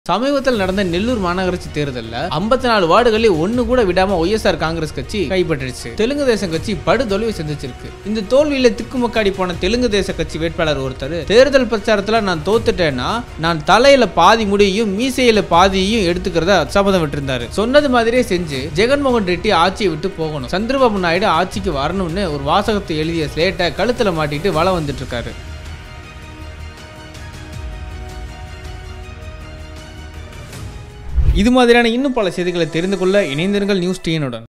சமீபத்தில் நடந்த நெல்லூர் மாநகராட்சி தேர்தலில் 54 வார்டுகளில் ஒன்னு கூட விடாம ஒய்எஸ்ஆர் காங்கிரஸ் கட்சி கைப்பற்றிடுச்சு. தெலுங்கு தேசம் கட்சி படுதோல்வி சந்திச்சிருக்கு. இந்த தோல்வியில திக்குமுக்காடி போன தெலுங்கு தேச கட்சி வேட்பாளர் ஒருத்தர் தேர்தல் பிரச்சாரத்துல நான் தோத்துட்டேன்னா நான் தலையில பாதி முடியையும் மீசையில பாதியையும் எடுத்துக்கிறத சபதம் விட்டிருந்தாரு. சொன்னது மாதிரியே செஞ்சு ஜெகன்மோகன் ரெட்டி ஆட்சியை விட்டு போகணும், சந்திரபாபு நாயுடு ஆட்சிக்கு வரணும்னு ஒரு வாசகத்தை எழுதிய ஸ்லேட்டை கழுத்துல மாட்டிட்டு வளம் வந்துட்டு இருக்காரு. இது மாதிரியான இன்னும் பல செய்திகளை தெரிந்து கொள்ள இணைந்திருங்கள் நியூஸ் டிஎனுடன்.